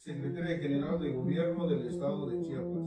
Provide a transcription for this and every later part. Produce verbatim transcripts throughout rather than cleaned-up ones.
Secretaria General de Gobierno del Estado de Chiapas.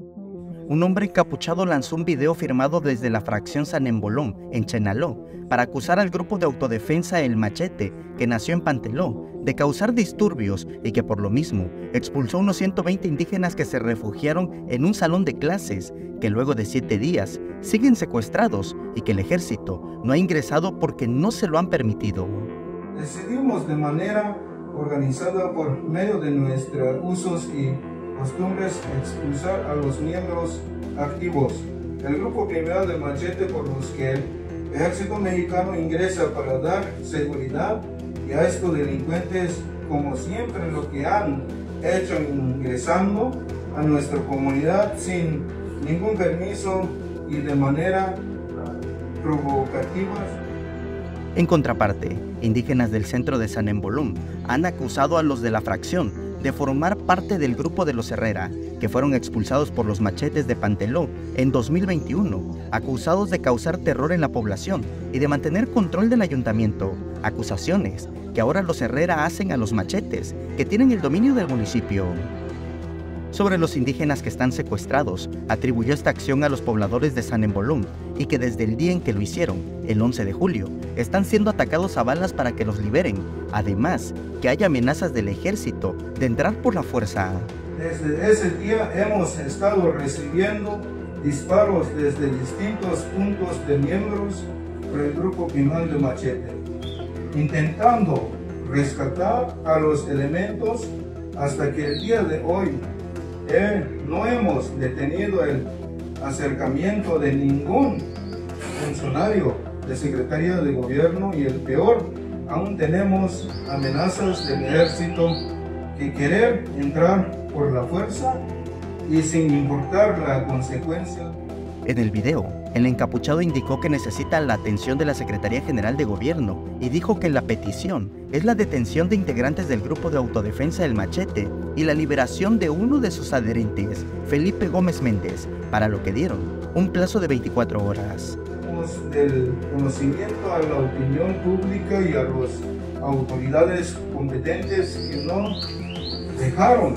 Un hombre encapuchado lanzó un video firmado desde la fracción San Embolón, en Chenaló, para acusar al grupo de autodefensa El Machete, que nació en Panteló, de causar disturbios y que por lo mismo expulsó a unos ciento veinte indígenas que se refugiaron en un salón de clases, que luego de siete días siguen secuestrados y que el ejército no ha ingresado porque no se lo han permitido. Decidimos de manera organizada por medio de nuestros usos y costumbres expulsar a los miembros activos del grupo criminal de Machete, por los que el ejército mexicano ingresa para dar seguridad y a estos delincuentes, como siempre lo que han hecho, ingresando a nuestra comunidad sin ningún permiso y de manera provocativa. En contraparte, indígenas del centro de San Embolón han acusado a los de la fracción de formar parte del grupo de los Herrera, que fueron expulsados por los Machetes de Panteló en dos mil veintiuno, acusados de causar terror en la población y de mantener control del ayuntamiento, acusaciones que ahora los Herrera hacen a los Machetes, que tienen el dominio del municipio. Sobre los indígenas que están secuestrados, atribuyó esta acción a los pobladores de San Embolón y que desde el día en que lo hicieron, el once de julio, están siendo atacados a balas para que los liberen, además que hay amenazas del ejército de entrar por la fuerza. Desde ese día hemos estado recibiendo disparos desde distintos puntos de miembros por el grupo criminal de Machete, intentando rescatar a los elementos hasta que el día de hoy Eh, no hemos detenido el acercamiento de ningún funcionario de Secretaría de Gobierno y el peor, aún tenemos amenazas del ejército que querer entrar por la fuerza y sin importar la consecuencia. En el video, el encapuchado indicó que necesita la atención de la Secretaría General de Gobierno y dijo que la petición es la detención de integrantes del grupo de autodefensa El Machete y la liberación de uno de sus adherentes, Felipe Gómez Méndez, para lo que dieron un plazo de veinticuatro horas. Del conocimiento a la opinión pública y a las autoridades competentes que no dejaron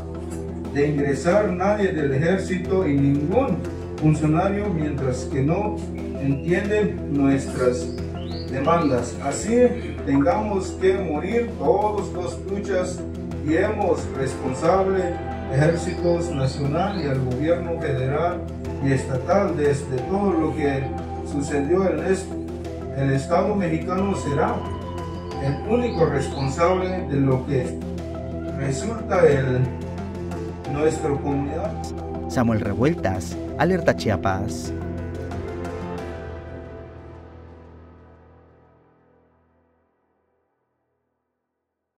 de ingresar nadie del ejército y ningún funcionario mientras que no entienden nuestras demandas. Así tengamos que morir todos los luchas y hemos responsable ejércitos nacional y al gobierno federal y estatal desde todo lo que sucedió en el, el Estado mexicano será el único responsable de lo que resulta en nuestra comunidad. Samuel Revueltas, Alerta Chiapas.